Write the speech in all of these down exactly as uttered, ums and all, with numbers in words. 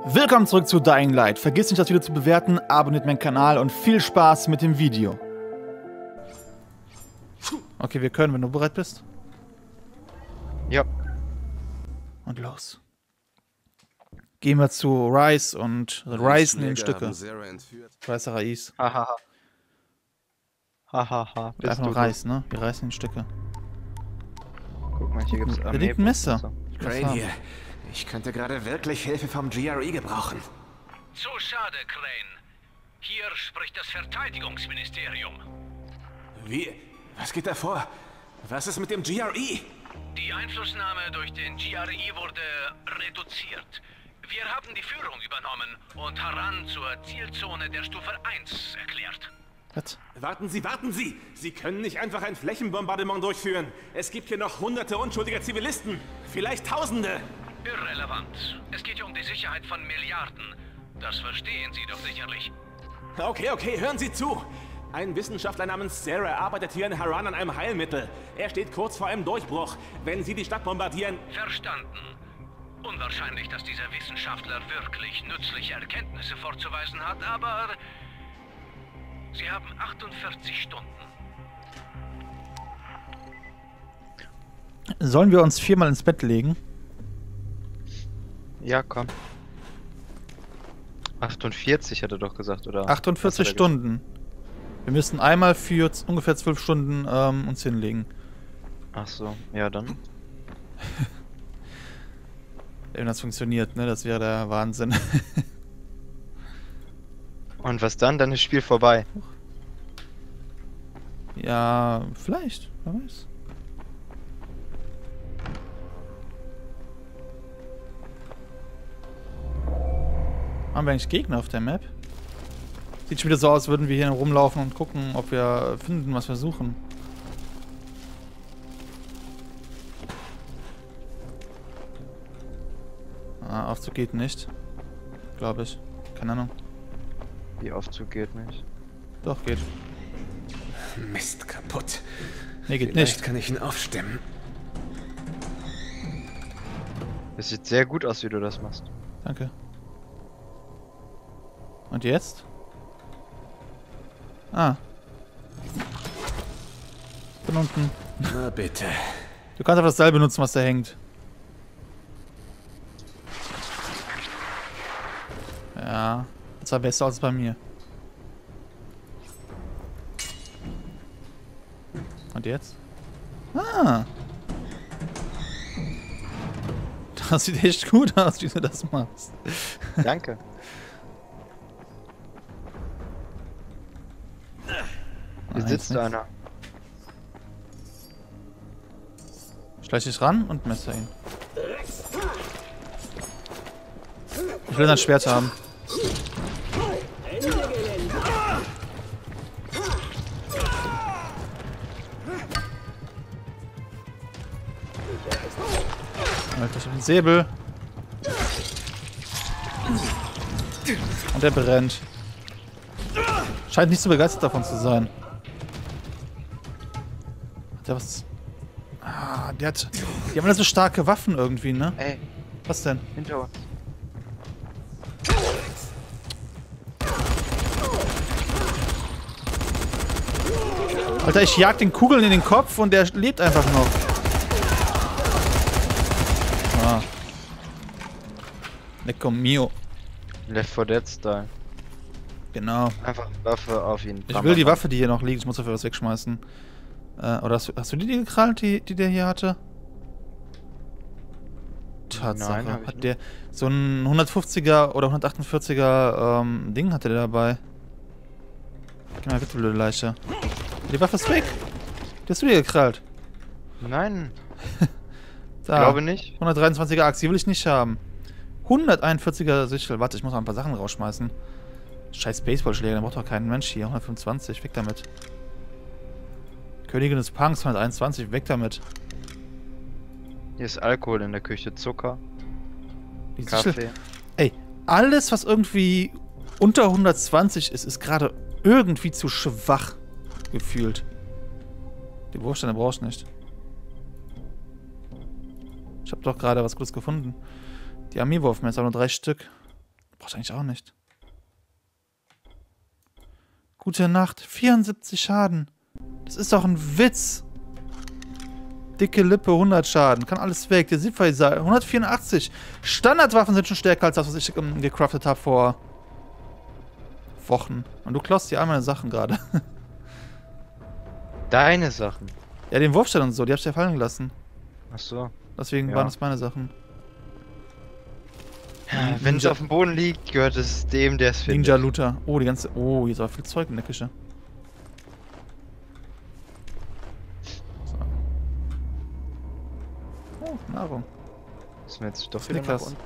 Willkommen zurück zu Dying Light. Vergiss nicht, das Video zu bewerten, abonniert meinen Kanal und viel Spaß mit dem Video. Okay, wir können, wenn du bereit bist. Ja. Und los. Gehen wir zu Rice und Rice in Stücke. Rice Rais. Hahaha. Hahaha. Einfach nur Reis, ne? Wir reißen in Stücke. Guck mal, hier gibt's Da liegt ein Messer. Crane hier. Ich könnte gerade wirklich Hilfe vom G R E gebrauchen. So schade, Crane. Hier spricht das Verteidigungsministerium. Wie? Was geht da vor? Was ist mit dem G R E? Die Einflussnahme durch den G R E wurde reduziert. Wir haben die Führung übernommen und Haran zur Zielzone der Stufe eins erklärt. Was? Warten Sie, warten Sie! Sie können nicht einfach ein Flächenbombardement durchführen. Es gibt hier noch hunderte unschuldiger Zivilisten. Vielleicht Tausende. Irrelevant. Es geht hier um die Sicherheit von Milliarden. Das verstehen Sie doch sicherlich. Okay, okay, hören Sie zu. Ein Wissenschaftler namens Sarah arbeitet hier in Haran an einem Heilmittel. Er steht kurz vor einem Durchbruch. Wenn Sie die Stadt bombardieren... Verstanden. Unwahrscheinlich, dass dieser Wissenschaftler wirklich nützliche Erkenntnisse vorzuweisen hat, aber... Sie haben achtundvierzig Stunden. Sollen wir uns viermal ins Bett legen? Ja, komm. achtundvierzig hat er doch gesagt, oder? achtundvierzig Stunden. Wir müssen einmal für ungefähr zwölf Stunden ähm, uns hinlegen. Ach so, ja dann. Wenn das funktioniert, ne? Das wäre der Wahnsinn. Und was dann? Dann ist das Spiel vorbei. Ja, vielleicht. Wer weiß. Haben wir eigentlich Gegner auf der Map? Sieht schon wieder so aus, würden wir hier rumlaufen und gucken, ob wir finden, was wir suchen. Ah, Aufzug geht nicht. Glaube ich. Keine Ahnung. Die Aufzug geht nicht. Doch, geht. Mist, kaputt. Nee, geht Vielleicht nicht. kann ich ihn aufstemmen. Es sieht sehr gut aus, wie du das machst. Danke. Und jetzt? Ah. Von unten. Na bitte. Du kannst einfach das Seil benutzen, was da hängt. Ja. Das sah besser als bei mir. Und jetzt? Ah. Das sieht echt gut aus, wie du das machst. Danke. Hier Nein, sitzt jetzt einer. Schleich dich ran und messer ihn. Ich will sein Schwert haben. Alter, ich hab einen Säbel. Und der brennt. Scheint nicht so begeistert davon zu sein. Hat der was... Ah, der hat... Die haben alle so starke Waffen irgendwie, ne? Ey, Was denn? hinter uns. Alter, ich jag den Kugeln in den Kopf und der lebt einfach noch. Ah. Lecco mio. Left four Dead Style. Genau. Einfach Waffe auf ihn. Ich will die Waffe, die hier noch liegt. Ich muss dafür was wegschmeißen. Äh, oder hast du, hast du die, die gekrallt, die, die der hier hatte? Tatsache. Nein, hab ich Hat der so ein hundertfünfziger oder hundertachtundvierziger ähm, Ding hatte der dabei. Geh mal weg, du blöde Leiche. Die Waffe ist weg. Die hast du dir gekrallt. Nein, Da. glaube nicht. hundertdreiundzwanziger Axt, die will ich nicht haben. hunderteinundvierziger Sichel. Warte, ich muss mal ein paar Sachen rausschmeißen. Scheiß Baseballschläger, den braucht doch kein Mensch hier. hundertfünfundzwanzig, weg damit. Königin des Punks, hunderteinundzwanzig, weg damit. Hier ist Alkohol in der Küche, Zucker, Die Sichel. Kaffee. Ey, alles, was irgendwie unter hundertzwanzig ist, ist gerade irgendwie zu schwach gefühlt. Die Wurfsteine brauchst du nicht. Ich habe doch gerade was Gutes gefunden. Die Armeewurfmesser, nur drei Stück. Braucht eigentlich auch nicht. Gute Nacht. vierundsiebzig Schaden. Das ist doch ein Witz. Dicke Lippe, hundert Schaden. Kann alles weg. Der Siegfried hundertvierundachtzig. Standardwaffen sind schon stärker als das, was ich ähm, gecraftet habe vor Wochen. Und du klaust hier all meine Sachen gerade. Deine Sachen. Ja, den Wurfstein und so, die hab ich ja fallen gelassen. Ach so. Deswegen Ja. waren das meine Sachen. Ja, wenn es auf dem Boden liegt, gehört es dem, der es findet. Ninja Looter. Oh, die ganze. Oh, hier ist aber viel Zeug in der Küche. So. Oh, Nahrung. Ist mir jetzt doch wieder nach Snickers. unten.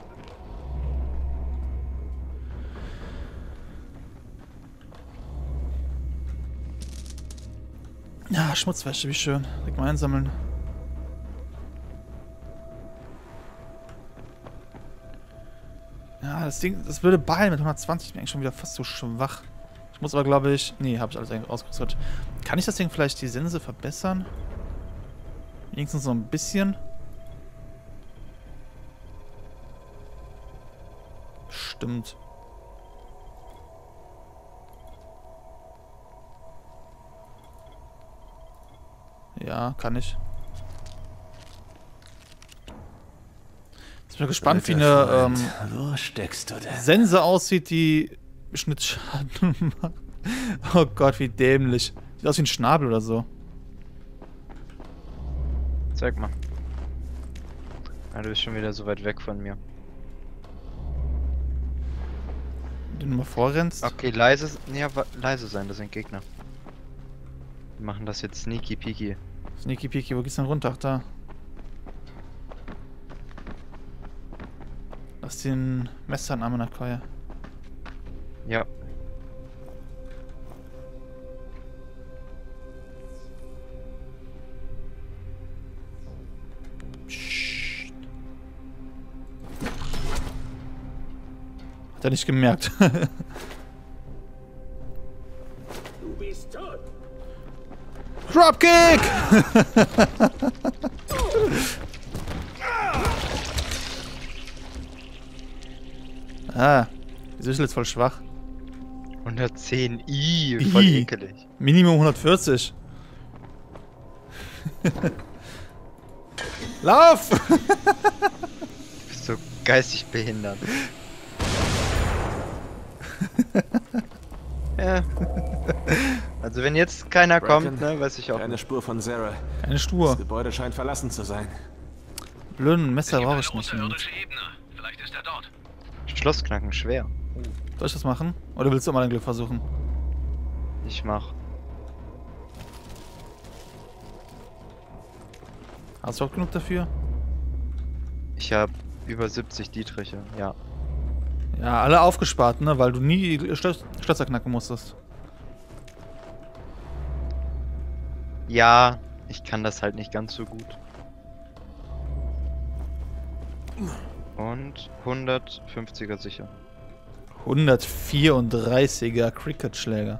Ja, Schmutzwäsche, wie schön. Direkt mal einsammeln. Ja, das Ding, das blöde Beil mit hundertzwanzig ist mir eigentlich schon wieder fast so schwach. Ich muss aber, glaube ich... Nee, habe ich alles eigentlich ausgerüstet. Kann ich das Ding vielleicht die Sense verbessern? Wenigstens so ein bisschen. Stimmt. Ja, kann ich. Ich bin gespannt, wie eine ähm, Wo steckst du denn? Sense aussieht, die Schnittschaden macht. Oh Gott, wie dämlich. Sieht aus wie ein Schnabel oder so. Zeig mal. Ah, du bist schon wieder so weit weg von mir. Wenn du mal vorrennst. Okay, leise, nee, wa- leise sein, das sind Gegner. Wir machen das jetzt sneaky peaky. Sneaky Peaky, wo geht's denn runter? Ach, da. Lass den Messer an Amanakaya. Ja. Psst. Hat er nicht gemerkt. Du bist tot. Dropkick! Ah, die Sichel ist voll schwach. hundertzehn i, voll I. ekelig. Minimum hundertvierzig. Lauf! Du bist so geistig behindert. Ja. Also wenn jetzt keiner kommt, ne, weiß ich auch Keine nicht. Spur von Sarah. Keine Das Stur. Gebäude scheint verlassen zu sein. Blöden Messer Gibt brauche eine ich nicht. unterirdische Ebene. Vielleicht ist er dort. Schlussknacken schwer. Soll ich das machen? Oder willst du mal dein Glück versuchen? Ich mach. Hast du auch genug dafür? Ich habe über siebzig Dietriche, ja. Ja, alle aufgespart, ne? Weil du nie die Schlös- Schlösser knacken musstest. Ja, ich kann das halt nicht ganz so gut. Und hundertfünfziger sicher. hundertvierunddreißiger Cricket-Schläger.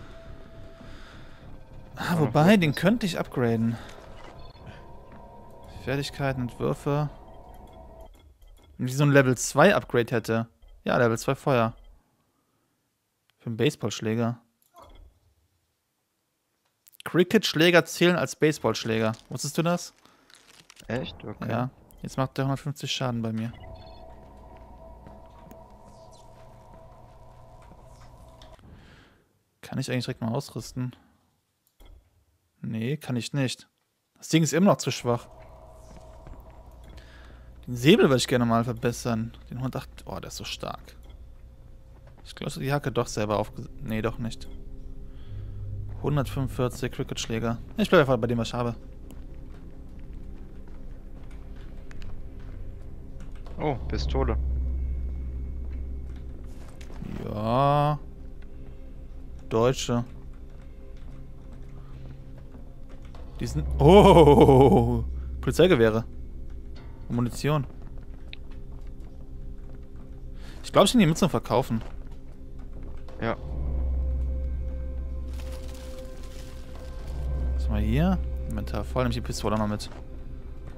Ah, wobei, den könnte ich upgraden. Fertigkeiten, Entwürfe. Wenn ich so ein Level zwei Upgrade hätte. Ja, Level zwei Feuer. Für einen Baseballschläger. Cricket-Schläger zählen als Baseballschläger. Wusstest du das? Echt? Okay. Ja. Jetzt macht der hundertfünfzig Schaden bei mir. Kann ich eigentlich direkt mal ausrüsten? Nee, kann ich nicht. Das Ding ist immer noch zu schwach. Den Säbel würde ich gerne mal verbessern. Den hundertacht. Oh, der ist so stark. Ich glaube, die Hacke doch selber aufge... Nee, doch nicht. hundertfünfundvierzig Cricket-Schläger. Ich bleibe einfach bei dem, was ich habe. Oh, Pistole. Ja. Deutsche. Die sind... Oh! Polizeigewehre. Und Munition. Ich glaube, ich kann die Mützen verkaufen. Ja. Was haben wir hier? Inventar voll, nehme ich die Pistole noch mit.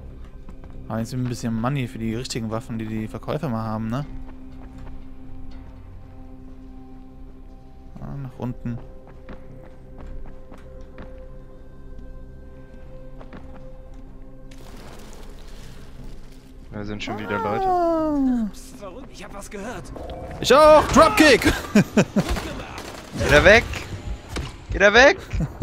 Aber jetzt ein bisschen Money für die richtigen Waffen, die die Verkäufer mal haben, ne? unten. Da sind schon wieder Leute. Ah. Verrückt, ich hab was gehört. Ich auch! Dropkick! Geh da weg! Geh da weg!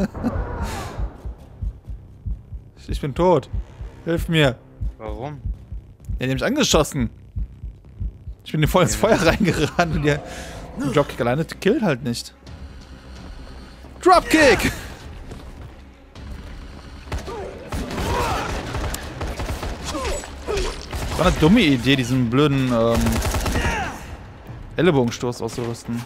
Ich bin tot. Hilf mir. Warum? Ja, die haben mich angeschossen. Ich bin voll ins Feuer reingerannt und der Dropkick alleine killt halt nicht. Dropkick! War eine dumme Idee, diesen blöden ähm, Ellenbogenstoß auszurüsten.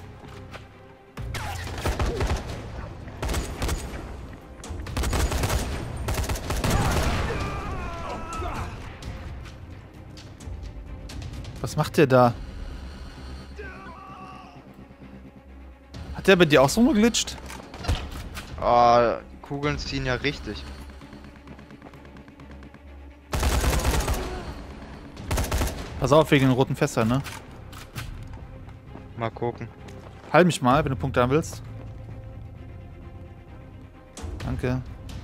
Was macht der da? Hat der bei dir auch so geglitscht? Oh, die Kugeln ziehen ja richtig. Pass auf wegen den roten Fässern, ne? Mal gucken. Heil mich mal, wenn du Punkte haben willst. Danke.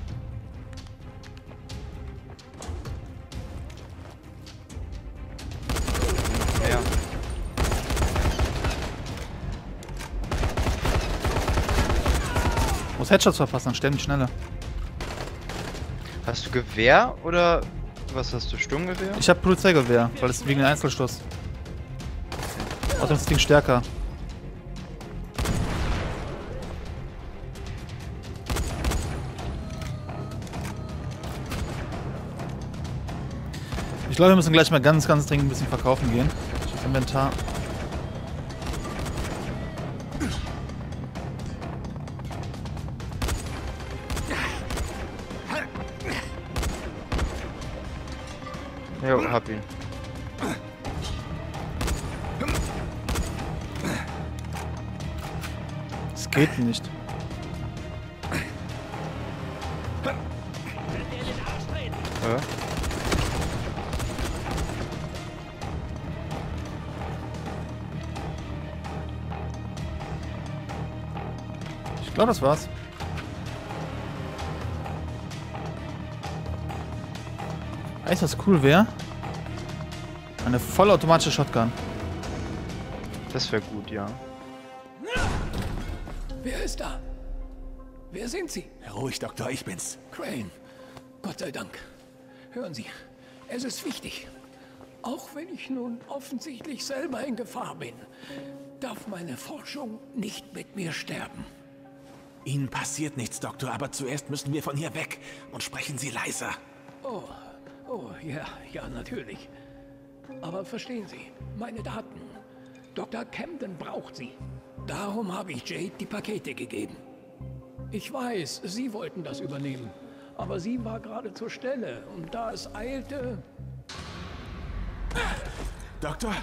Ja. Muss Headshots verpassen, dann sterben die schneller. Hast du Gewehr oder was hast du? Sturmgewehr? Ich hab Polizeigewehr, weil es wegen dem Einzelstoß. Außerdem ist das Ding stärker. Ich glaube, wir müssen gleich mal ganz, ganz dringend ein bisschen verkaufen gehen. Ich hab Inventar. Jo, hab ihn. Es geht nicht. Ja. Ich glaube, das war's. Weißt du, was cool wäre? Eine vollautomatische Shotgun. Das wäre gut, ja. Wer ist da? Wer sind Sie? Ruhig, Doktor, ich bin's. Crane. Gott sei Dank. Hören Sie, es ist wichtig. Auch wenn ich nun offensichtlich selber in Gefahr bin, darf meine Forschung nicht mit mir sterben. Ihnen passiert nichts, Doktor, aber zuerst müssen wir von hier weg. Und sprechen Sie leiser. Oh, oh, ja, ja, natürlich. Aber verstehen Sie, meine Daten. Doktor Camden braucht sie. Darum habe ich Jade die Pakete gegeben. Ich weiß, Sie wollten das übernehmen. Aber sie war gerade zur Stelle. Und da es eilte... Doktor?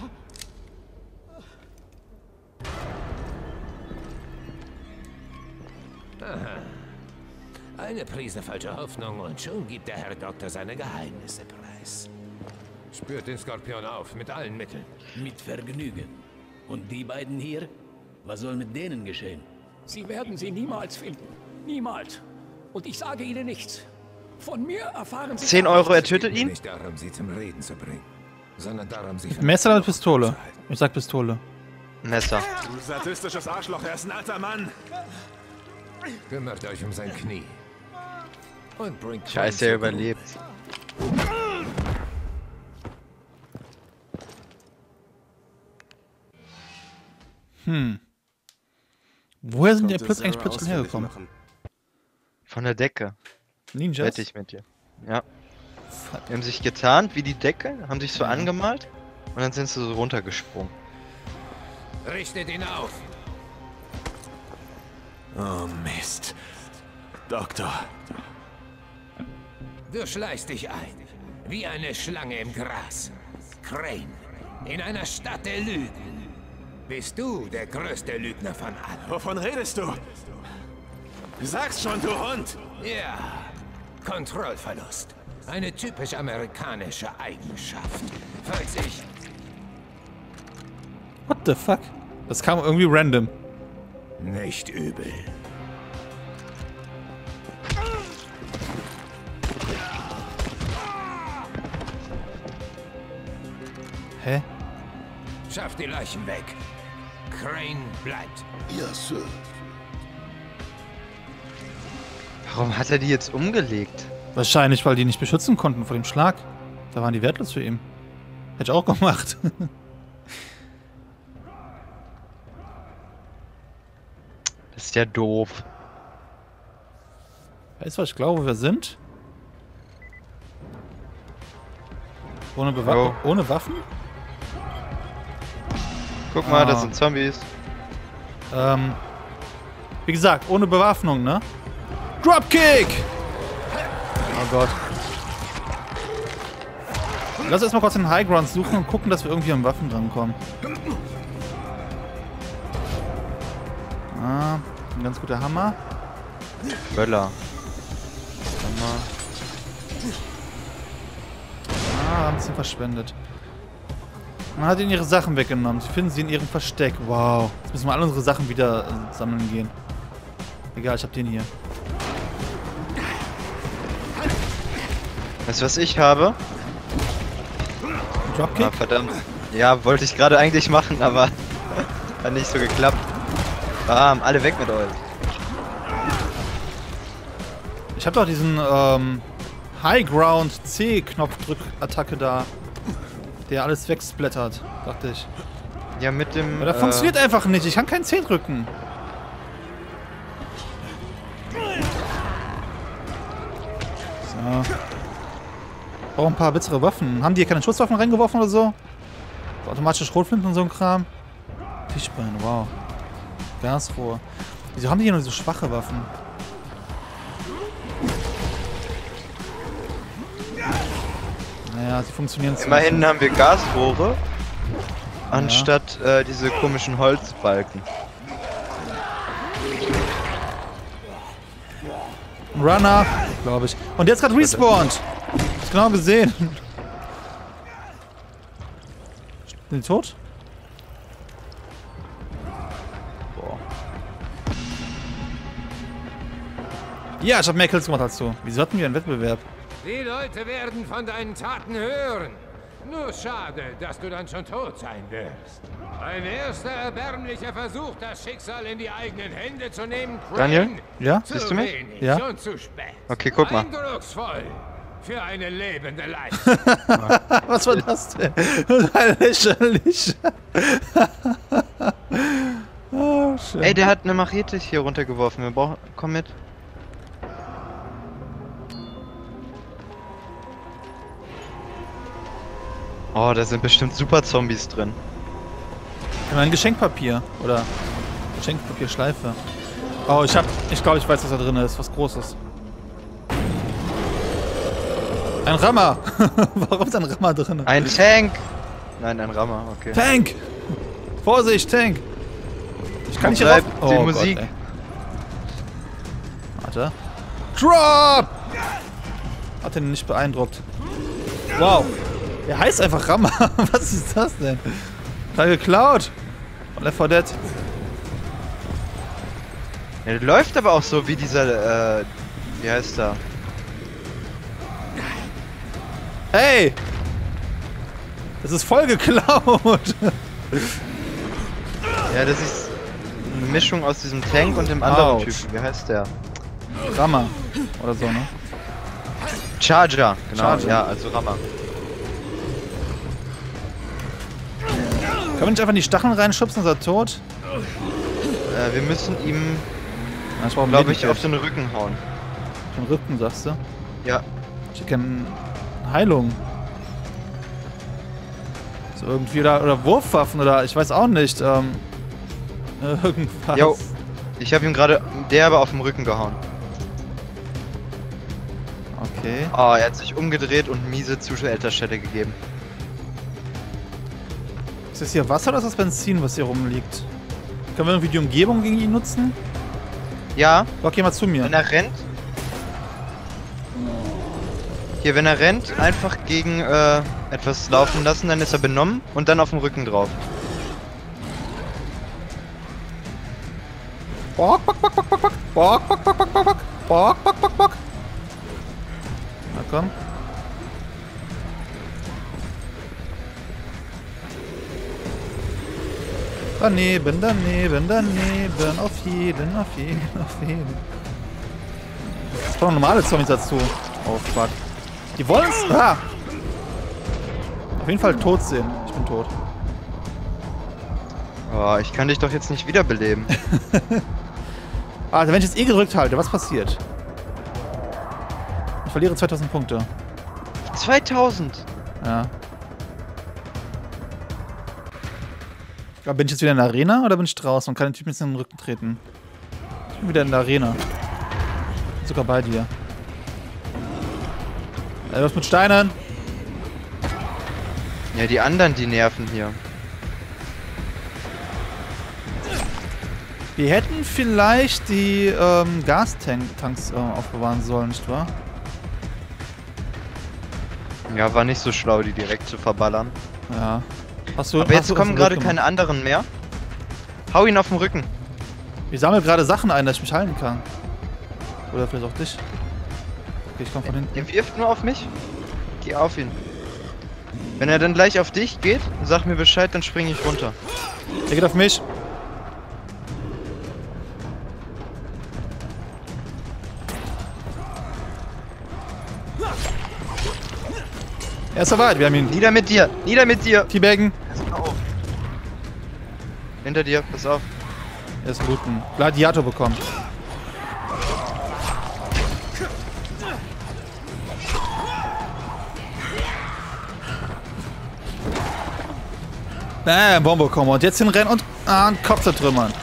Aha. Eine Prise falsche Hoffnung und schon gibt der Herr Doktor seine Geheimnisse preis. Spürt den Skorpion auf, mit allen Mitteln. Mit Vergnügen. Und die beiden hier? Was soll mit denen geschehen? Sie werden sie niemals finden. Niemals. Und ich sage Ihnen nichts. Von mir erfahren Sie... zehn Euro, er tötet ihn? Nicht darum, sie zum Reden zu bringen, sondern darum, sie... Messer oder Pistole? Ich sag Pistole. Messer. Du sadistisches Arschloch, er ist ein alter Mann. Kümmert euch um sein Knie. Und bringt... Scheiße, er überlebt. Hm. Woher sind die plötzlich eigentlich plötzlich hergekommen? Von der Decke. Ninjas? Wette ich mit dir. Ja. Die haben sich getarnt wie die Decke, haben sich so angemalt und dann sind sie so runtergesprungen. Richtet ihn auf! Oh Mist. Doktor. Du schleichst dich ein, wie eine Schlange im Gras. Crane, in einer Stadt der Lügen. Bist du der größte Lügner von allen? Wovon redest du? Sag's schon, du Hund! Ja, Kontrollverlust. Eine typisch amerikanische Eigenschaft. Falls ich... What the fuck? Das kam irgendwie random. Nicht übel. Hä? Schaff die Leichen weg. Crane bleibt. Ja, Sir. Warum hat er die jetzt umgelegt? Wahrscheinlich, weil die nicht beschützen konnten vor dem Schlag. Da waren die wertlos für ihn. Hätte ich auch gemacht. Das ist ja doof. Weißt du, was ich glaube, wo wir sind? Ohne, Bewa Oh. ohne Waffen? Guck mal, Ah. das sind Zombies. Ähm, wie gesagt, ohne Bewaffnung, ne? Dropkick! Oh Gott. Lass erstmal kurz den Highground suchen und gucken, dass wir irgendwie an Waffen drankommen. Ah, ein ganz guter Hammer. Böller. Hammer. Ah, haben ein bisschen verschwendet. Man hat ihnen ihre Sachen weggenommen. Sie finden sie in ihrem Versteck. Wow. Jetzt müssen wir alle unsere Sachen wieder äh, sammeln gehen. Egal, ich hab den hier. Weißt du, was ich habe? Ein Dropkick? Ah, verdammt. Ja, wollte ich gerade eigentlich machen, aber hat nicht so geklappt. Bam, alle weg mit euch. Ich hab doch diesen ähm, Highground C-Knopfdrück-Attacke da. Der alles wegsplattert, dachte ich. Ja, mit dem. Aber das äh, funktioniert einfach nicht. Ich kann keinen C drücken. So. Brauche ein paar bessere Waffen. Haben die hier keine Schusswaffen reingeworfen oder so? So automatische Schrotflinten und so ein Kram. Tischbein, wow. Gasrohr. Wieso haben die hier nur so schwache Waffen? Naja, sie funktionieren zu. Immerhin haben wir Gasrohre. Anstatt äh, diese komischen Holzbalken. Runner, glaube ich. Und der ist gerade respawned. Hast genau gesehen. Sind die tot? Boah. Ja, ich habe mehr Kills gemacht als du. Wieso hatten wir einen Wettbewerb? Die Leute werden von deinen Taten hören. Nur schade, dass du dann schon tot sein wirst. Ein erster erbärmlicher Versuch, das Schicksal in die eigenen Hände zu nehmen. Crane. Daniel? Ja? Zu Siehst du mich? wenig Ja. und zu spät. Okay, guck mal. Eindrucksvoll für eine lebende Leiche. Was war das denn? Total lächerlich. Oh, schön. Ey, der hat eine Machete hier runtergeworfen. Wir brauchen. Komm mit. Oh, da sind bestimmt super Zombies drin. Ein Geschenkpapier. Oder Geschenkpapierschleife. Oh, ich hab. Ich glaube, ich weiß, was da drin ist. Was Großes. Ein Rammer. Warum ist ein Rammer drin? Ein Tank! Nein, ein Rammer, okay. Tank! Vorsicht, Tank! Ich kann Wo nicht hier bleibt rauf. die Oh Musik? Gott, ey. Warte. Drop! Hat den nicht beeindruckt. Wow. Der heißt einfach Rammer. Was ist das denn? Da geklaut. Von Left four Dead. Ja, der läuft aber auch so wie dieser, äh, wie heißt der? Ey! Das ist voll geklaut. Ja, das ist eine Mischung aus diesem Tank und dem anderen Ouch. Typen. Wie heißt der? Rammer. Oder so, ne? Charger, genau. Charger. Ja, also Rammer. Können wir nicht einfach in die Stacheln reinschubsen, ist er tot? Äh, wir müssen ihm, Ja, ich brauche glaube ich, auf den Rücken hauen. den Rücken, sagst du? Ja. Ich kenne Heilung. So irgendwie, oder, oder Wurfwaffen, oder ich weiß auch nicht. Ähm, irgendwas. Jo. Ich habe ihm gerade derbe auf dem Rücken gehauen. Okay. Oh, er hat sich umgedreht und miese Zuschauerstelle gegeben. Ist das hier Wasser oder ist das Benzin, was hier rumliegt? Können wir irgendwie die Umgebung gegen ihn nutzen? Ja, Lock geh mal zu mir. wenn er rennt. Hier, wenn er rennt, einfach gegen äh, etwas laufen lassen, dann ist er benommen und dann auf dem Rücken drauf. Bock, bock, bock, bock, bock, bock. Bock, bock, bock, bock, bock, bock. Bock, bock, bock, bock. Na komm. Daneben, daneben, daneben. Auf jeden, auf jeden, auf jeden. Es kommen normale Zombies dazu. Oh fuck. Die wollen es. Ah! Auf jeden Fall tot sehen. Ich bin tot. Oh, ich kann dich doch jetzt nicht wiederbeleben. Also wenn ich jetzt eh gedrückt halte, was passiert? Ich verliere zweitausend Punkte. zweitausend? Ja. Aber bin ich jetzt wieder in der Arena oder bin ich draußen und kann den Typen jetzt in den Rücken treten? Ich bin wieder in der Arena. Sogar bei dir. Ey, was mit Steinen? Ja, die anderen, die nerven hier. Wir hätten vielleicht die ähm, Gastanks äh, aufbewahren sollen, nicht wahr? Ja, war nicht so schlau, die direkt zu verballern. Ja. Hast du, Aber hast jetzt du kommen aus dem gerade Rücken? keine anderen mehr. Hau ihn auf den Rücken. Ich sammle gerade Sachen ein, dass ich mich heilen kann. Oder vielleicht auch dich. Okay, ich komm von hinten. Er wirft nur auf mich. Geh auf ihn. Wenn er dann gleich auf dich geht, sag mir Bescheid, dann springe ich runter. Der geht auf mich. Er ist soweit, wir haben ihn. Nieder mit dir! Nieder mit dir! Teabaggen. Pass auf. Hinter dir, pass auf. Er ist looten. Gladiator bekommen. Bam, Bombe bekommen. Und jetzt hinrennen und ah, einen Kopf zertrümmern.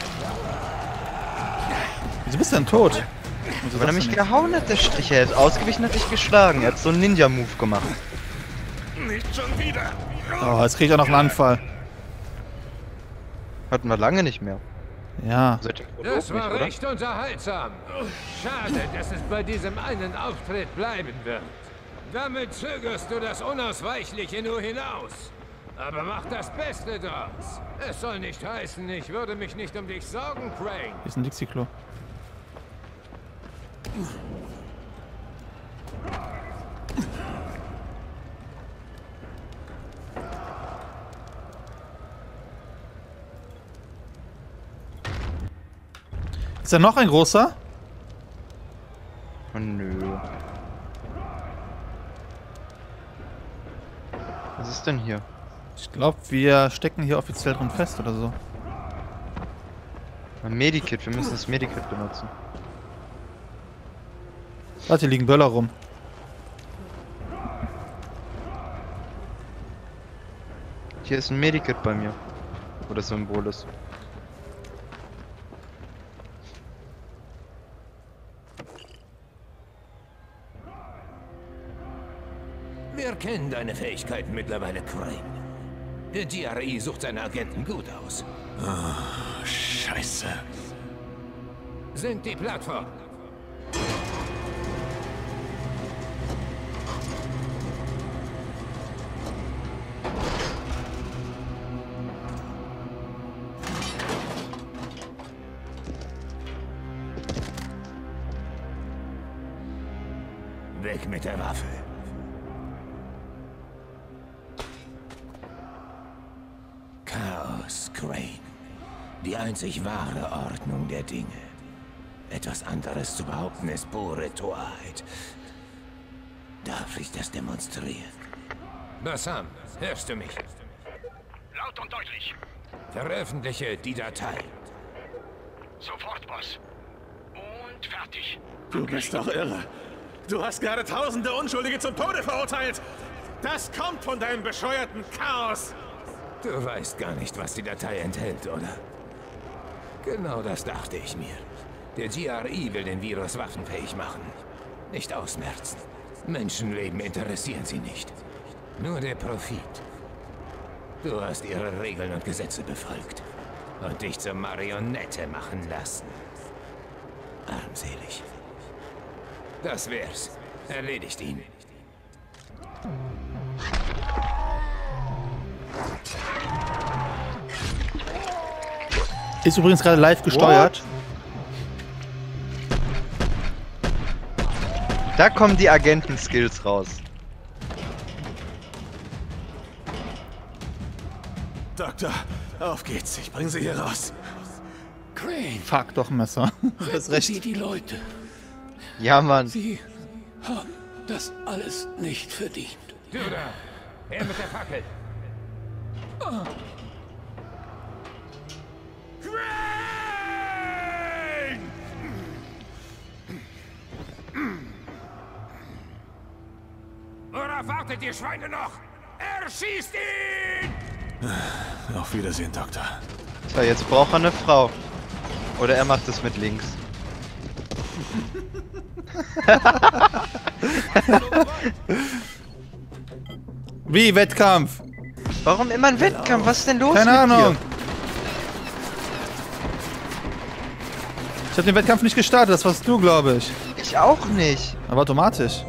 Wieso bist du denn tot? Wieso Wenn er sagst mich du nichts? gehauen hat, der Strich, er ist ausgewichen, hat dich geschlagen. Er hat so einen Ninja-Move gemacht. Nicht schon wieder. Oh, jetzt krieg ich auch noch einen Anfall. Hatten wir lange nicht mehr. Ja. Seit dem Prolog Das war nicht, oder? recht unterhaltsam. Schade, dass es bei diesem einen Auftritt bleiben wird. Damit zögerst du das Unausweichliche nur hinaus. Aber mach das Beste draus. Es soll nicht heißen, ich würde mich nicht um dich sorgen, Crane. Hier ist ein Dixie-Klo. Ist da noch ein großer? Oh nö. Was ist denn hier? Ich glaube, wir stecken hier offiziell drin fest oder so. Ein Medikit, wir müssen das Medikit benutzen. Warte, hier liegen Böller rum. Hier ist ein Medikit bei mir. Wo das Symbol ist. Wir kennen deine Fähigkeiten mittlerweile, Crane. Der G R E sucht seine Agenten gut aus. Oh, Scheiße. Sind die Plattform. Weg mit der Waffe. Chaos, Crane. Die einzig wahre Ordnung der Dinge. Etwas anderes zu behaupten ist pure Torheit. Darf ich das demonstrieren? Bassam, hörst du mich? Laut und deutlich. Veröffentliche die Datei. Sofort, Boss. Und fertig. Du bist doch irre. Du hast gerade tausende Unschuldige zum Tode verurteilt. Das kommt von deinem bescheuerten Chaos. Du weißt gar nicht, was die Datei enthält, oder? Genau das dachte ich mir. Der G R E will den Virus waffenfähig machen. Nicht ausmerzen. Menschenleben interessieren sie nicht. Nur der Profit. Du hast ihre Regeln und Gesetze befolgt. Und dich zur Marionette machen lassen. Armselig. Das wär's. Erledigt ihn. Ist übrigens gerade live gesteuert. Da kommen die Agenten-Skills raus. Doktor, auf geht's. Ich bringe Sie hier raus. Crane, Fuck, doch ein Messer. Du hast retten recht. Sie die Leute. Ja, Mann. Sie haben das alles nicht verdient. Du da! Her mit der Fackel! Oder wartet ihr Schweine noch? Erschießt ihn! Auf Wiedersehen, Doktor. So, jetzt braucht er eine Frau. Oder er macht es mit links. Wie, Wettkampf? Warum immer ein Wettkampf? Was ist denn los Keine mit Ahnung. dir? Ich habe den Wettkampf nicht gestartet, das warst du, glaube ich. Ich auch nicht. Aber automatisch.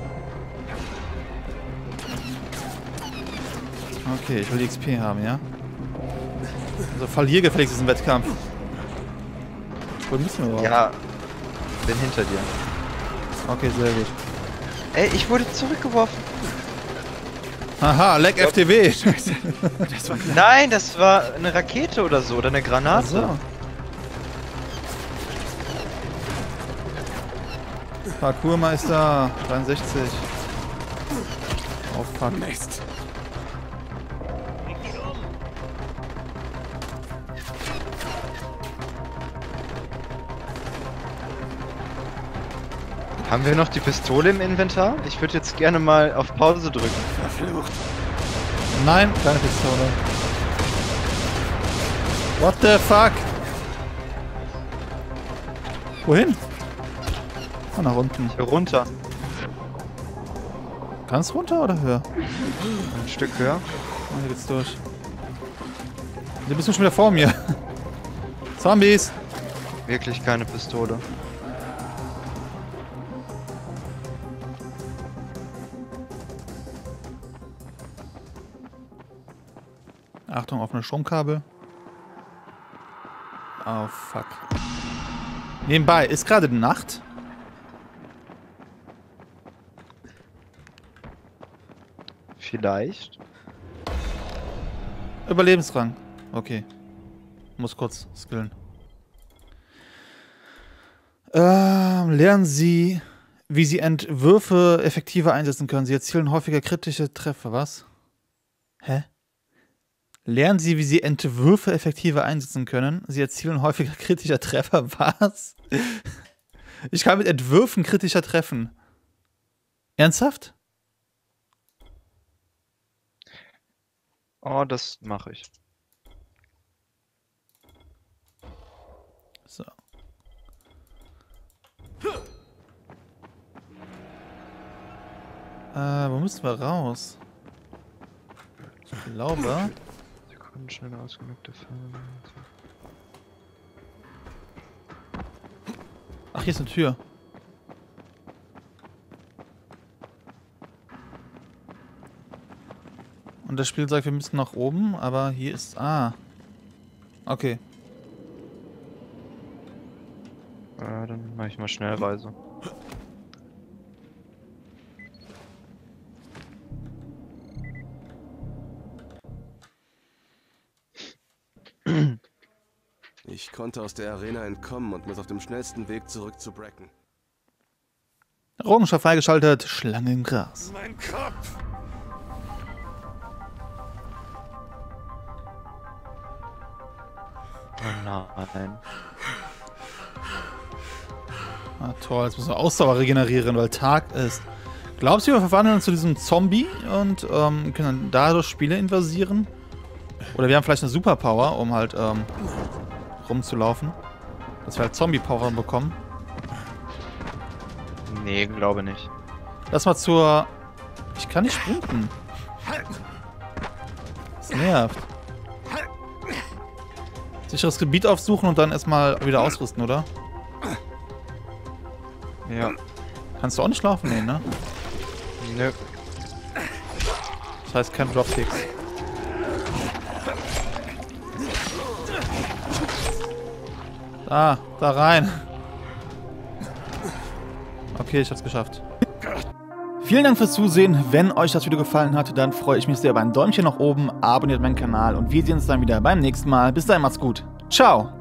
Okay, ich will die X P haben, ja? Also verlier gefälligst diesen Wettkampf. Wo müssen wir überhaupt? Ja, bin hinter dir. Okay, sehr gut. Ey, ich wurde zurückgeworfen. Haha, Leck F T W. Nein, das war eine Rakete oder so, oder eine Granate. So. Parkourmeister, dreiundsechzig. Oh fuck. Mist. Haben wir noch die Pistole im Inventar? Ich würde jetzt gerne mal auf Pause drücken. Verflucht. Nein, keine Pistole. What the fuck? Wohin? Oh, nach unten. Hier runter. Ganz runter oder höher? Ein Stück höher. Oh, hier geht's durch. Du bist schon wieder vor mir. Zombies! Wirklich keine Pistole. Achtung, offene Stromkabel. Oh, fuck. Nebenbei, ist gerade Nacht? Vielleicht. Überlebensrang. Okay. Muss kurz skillen. Ähm, lernen Sie, wie Sie Entwürfe effektiver einsetzen können. Sie erzielen häufiger kritische Treffer. Was? Hä? Lernen Sie, wie Sie Entwürfe effektiver einsetzen können. Sie erzielen häufiger kritischer Treffer. Was? Ich kann mit Entwürfen kritischer treffen. Ernsthaft? Oh, das mache ich. So. Äh, wo müssen wir raus? Ich glaube. Sekunden schnell ausgenugte Fallen. Ach, hier ist eine Tür. Und das Spiel sagt, wir müssen nach oben, aber hier ist... Ah. Okay. Äh, dann mache ich mal Schnellreise. Ich konnte aus der Arena entkommen und muss auf dem schnellsten Weg zurück zu Bracken. Errungenschaft freigeschaltet. Schlange im Gras. Mein Kopf! Oh nein. Ah, toll. Jetzt müssen wir Ausdauer regenerieren, weil Tag ist. Glaubst du, wir verwandeln uns zu diesem Zombie und ähm, können dann dadurch Spiele invasieren? Oder wir haben vielleicht eine Superpower, um halt ähm, rumzulaufen. Dass wir halt Zombie-Power bekommen. Nee, glaube nicht. Lass mal zur... Ich kann nicht sprinten. Das nervt. Sicheres Gebiet aufsuchen und dann erstmal wieder ausrüsten, oder? Ja. Kannst du auch nicht laufen? Nee, ne? Nö. Das heißt kein Dropkicks. Da, da rein. Okay, ich hab's geschafft. Vielen Dank fürs Zusehen. Wenn euch das Video gefallen hat, dann freue ich mich sehr über ein Däumchen nach oben, abonniert meinen Kanal und wir sehen uns dann wieder beim nächsten Mal. Bis dahin, macht's gut. Ciao.